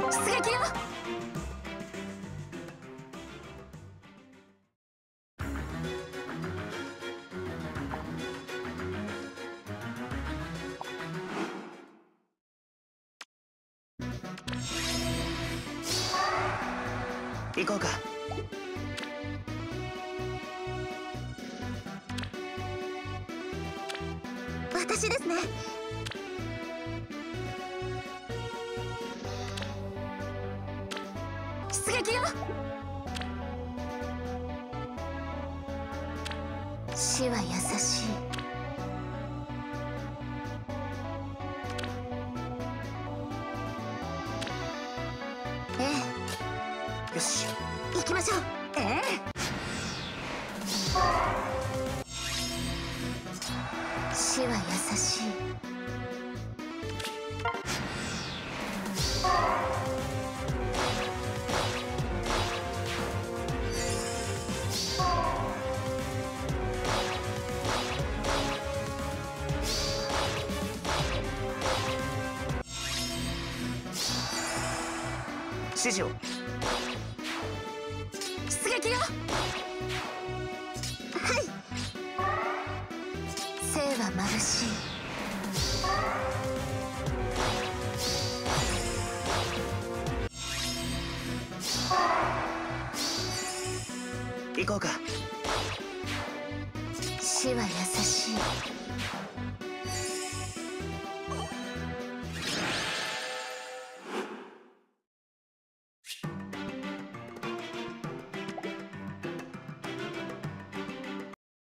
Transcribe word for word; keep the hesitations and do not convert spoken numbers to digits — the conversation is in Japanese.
出撃よ。 行こうか。 私ですね。出撃よ。死は優しい。ええ。 よし、 行きましょう。ええ。死は優しい。 指示を。 出撃よ。はい。生は眩しい。 行こうか。 死は優しい。